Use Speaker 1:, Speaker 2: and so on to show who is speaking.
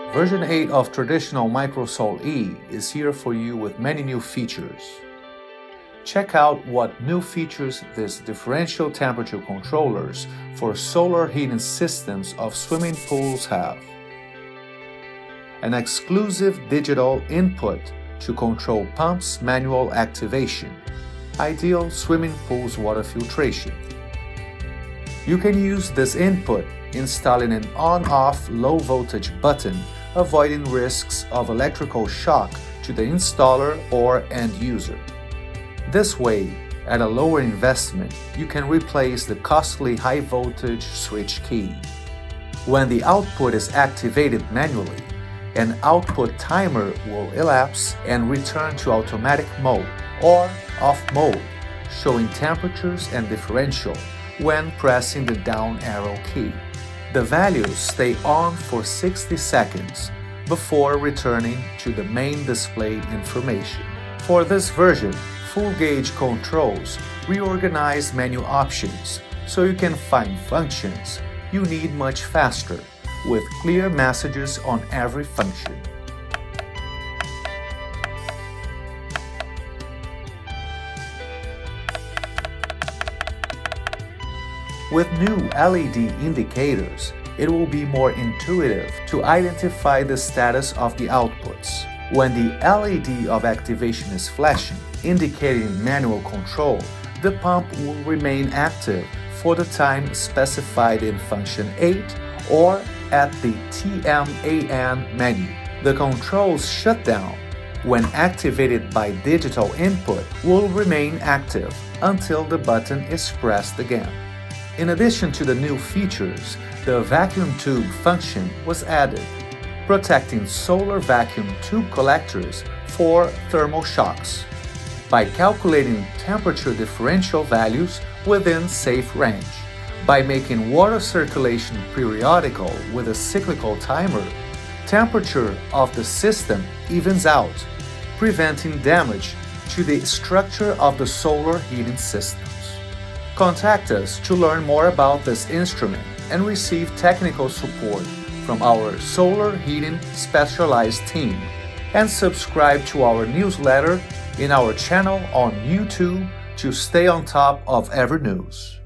Speaker 1: Version 8 of traditional Microsol E is here for you with many new features. Check out what new features these differential temperature controllers for solar heating systems of swimming pools have. An exclusive digital input to control pumps manual activation, ideal swimming pools water filtration. You can use this input installing an on-off low voltage button, avoiding risks of electrical shock to the installer or end user. This way, at a lower investment, you can replace the costly high voltage switch key. When the output is activated manually, an output timer will elapse and return to automatic mode or off mode, showing temperatures and differential when pressing the down arrow key. The values stay on for 60 seconds before returning to the main display information. For this version, full gauge controls reorganize menu options so you can find functions you need much faster with clear messages on every function. With new LED indicators, it will be more intuitive to identify the status of the outputs. When the LED of activation is flashing, indicating manual control, the pump will remain active for the time specified in function 8 or at the TMAN menu. The control's shutdown, when activated by digital input, will remain active until the button is pressed again. In addition to the new features, the vacuum tube function was added, protecting solar vacuum tube collectors for thermal shocks by calculating temperature differential values within safe range. By making water circulation periodical with a cyclical timer, temperature of the system evens out, preventing damage to the structure of the solar heating systems. Contact us to learn more about this instrument and receive technical support from our solar heating specialized team, and subscribe to our newsletter in our channel on YouTube to stay on top of every news.